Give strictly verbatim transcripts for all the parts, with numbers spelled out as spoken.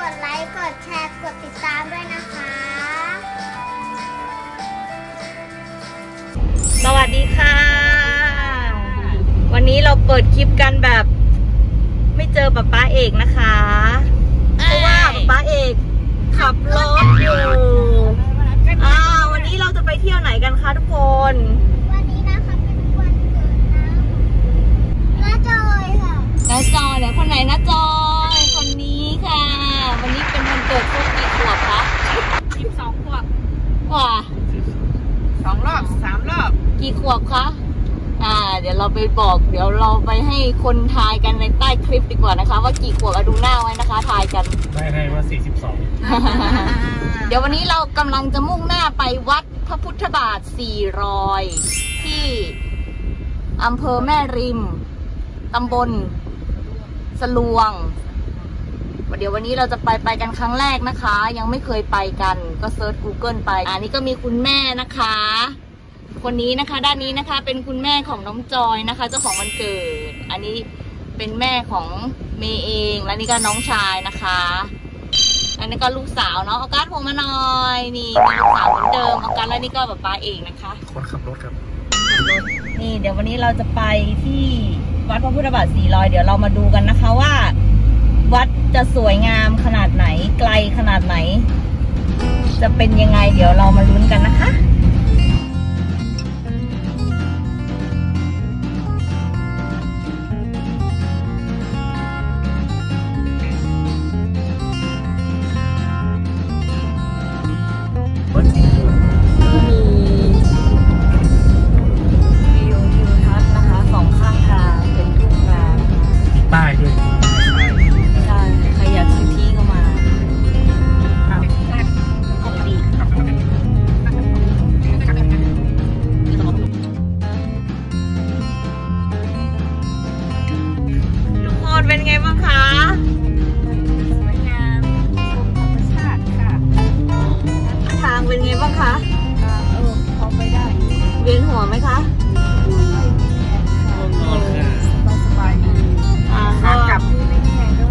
ดไลค์กดแชร์กดติดตามด้วยนะคะสวัสดีค่ะวันนี้เราเปิดคลิปกันแบบไม่เจอป๊าป๊าเอกนะคะเพราะว่าป๊าป๊าเอกขับรถอยู่อ่าวันนี้เราจะไปเที่ยวไหนกันคะทุกคนวันนี้นะคะเป็นวันเกิดนะน้าจอยค่ะน้าจอยเดี๋ยวคนไหนน้าจอยคนนี้ค่ะวันนี้เป็นวันเกิดครบกี่ขวบคะสิบสองขวบกว่าสองรอบสามรอบกี่ขวบคะอ่าเดี๋ยวเราไปบอกเดี๋ยวเราไปให้คนทายกันในใต้คลิปดีกว่านะคะว่ากี่ขวบดูหน้าไว้นะคะทายกันได้ให้ว่าสี่สิบสองเดี๋ยววันนี้เรากำลังจะมุ่งหน้าไปวัดพระพุทธบาทสี่รอยที่อำเภอแม่ริมตำบลสลวงเดี๋ยววันนี้เราจะไปไปกันครั้งแรกนะคะยังไม่เคยไปกันก็เซิร์ช Google ไปอันนี้ก็มีคุณแม่นะคะคนนี้นะคะด้านนี้นะคะเป็นคุณแม่ของน้องจอยนะคะเจ้าของวันเกิดอันนี้เป็นแม่ของเมย์เองและนี่ก็น้องชายนะคะอันนี้ก็ลูกสาวเนาะออกัสโผล่มาหน่อยนี่มีลูกสาวเหมือนเดิมออกัสและนี่ก็แบบป้าเองนะคะคนขับรถครับนี่เดี๋ยววันนี้เราจะไปที่วัดพระพุทธบาทสี่รอยเดี๋ยวเรามาดูกันนะคะว่าวัดจะสวยงามขนาดไหนไกลขนาดไหนจะเป็นยังไงเดี๋ยวเรามาลุ้นกันนะคะเป็นไงบ้างคะสวยงามชมธรรมชาติค่ะทางเป็นไงบ้างคะเออพอไปได้เวียนหัวไหมคะนอนค่ะสบายดีขากลับที่ไม่แข็งด้วย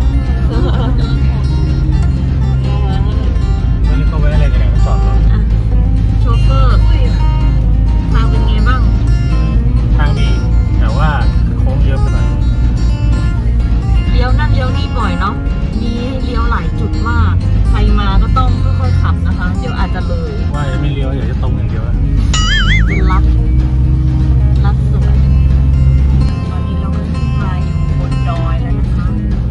วันนี้เขาไว้อะไรกันเนี่ยมาสอนรถโชเฟอร์ทางเป็นไงบ้างทางดีแต่ว่าโค้งเยอะไปหน่อยเลี้ยวนั่นเลี้ยวนี่บ่อยเนาะมีให้เลี้ยวหลายจุดมากใครมาก็ต้องค่อยๆขับนะคะเดี๋ยวอาจจะเลยว่าจะไม่เลี้ยวอยากจะตรงอย่างเดียวเป็นลัดลัดสวยตอนนี้เราก็ขึ้นมาอยู่บนดอยแล้วนะคะ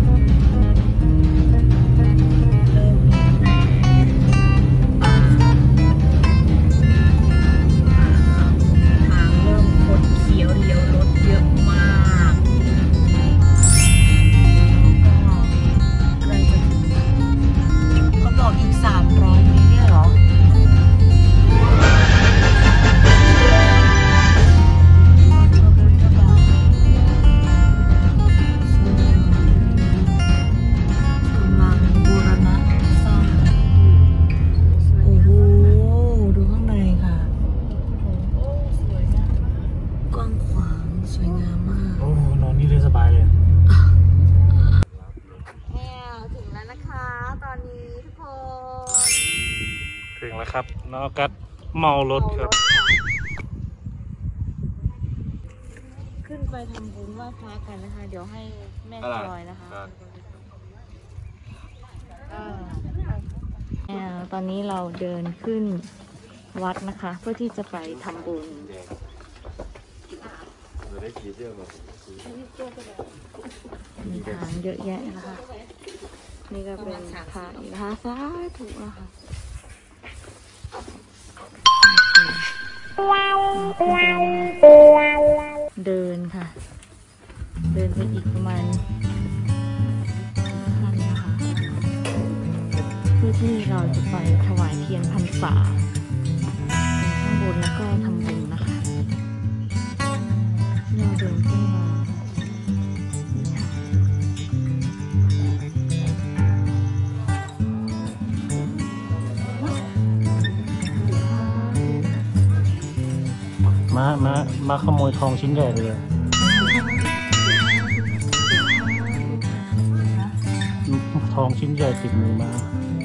เริ่มมีแต่ป่าทางเริ่มคดเคี้ยวเลี้ยวรถเยอะมากบอกอีกสามร้อยเมตรเนี่ยเหรอถึงแล้วครับน้องกัดเมารถครับขึ้นไปทำบุญไหว้พระกันนะคะเดี๋ยวให้แม่จอยนะคะตอนนี้เราเดินขึ้นวัดนะคะเพื่อที่จะไปทำบุญมีทางเยอะแยะนะคะนี่ก็เป็นพระอีกนะคะสาธุนะคะเดินค่ะเดินไปอีกประมาณขั้นนะคะเพื่อที่เราจะไปถวายเทียนพรรษาข้างบนแล้วก็ทำบุญนะคะเราเดินขึ้นมามามามาขโมยทองชิ้นใหญ่เลยททองชิ้นใหญ่ติดมือมา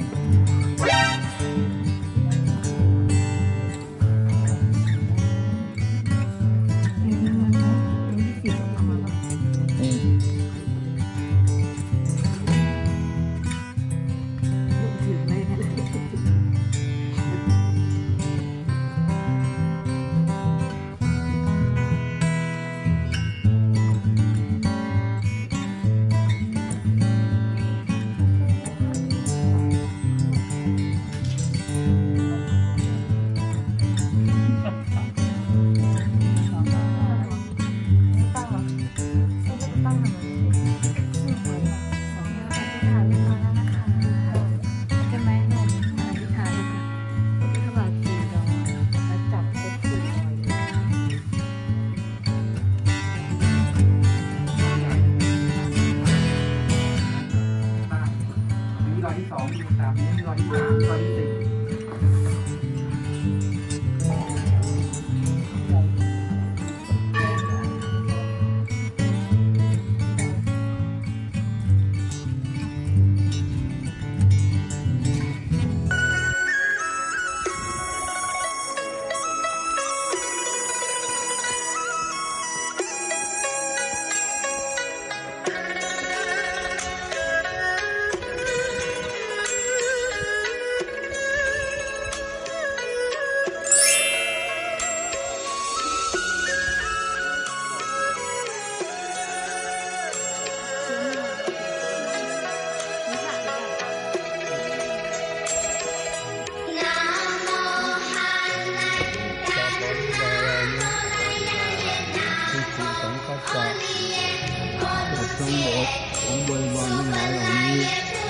ทั้งหมดของบริวารทั้งหลายเหล่านี้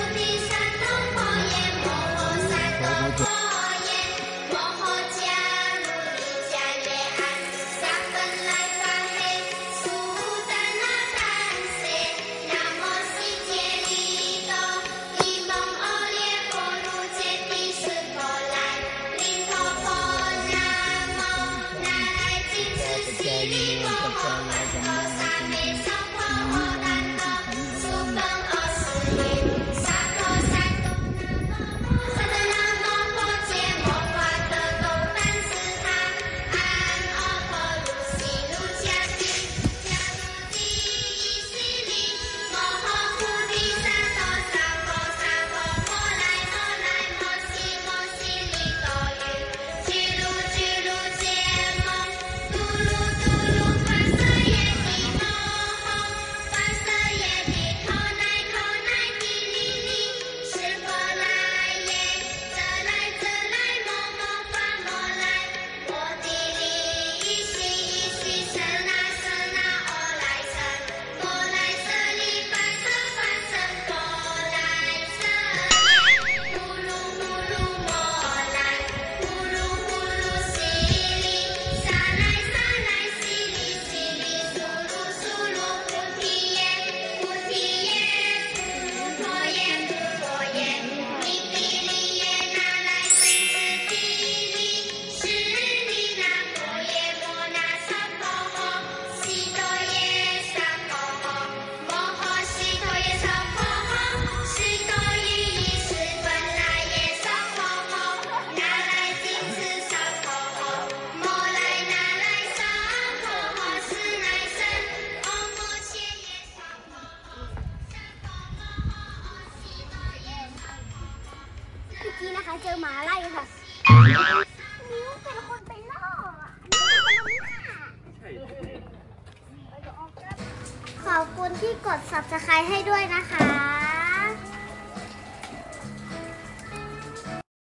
ขอพระเจ้านี่นะคะเจอหมาไล่ค่ะนิ้วเป็นคนไปล่อขอบคุณที่กด ซับสไครบ์ ให้ด้วยนะคะ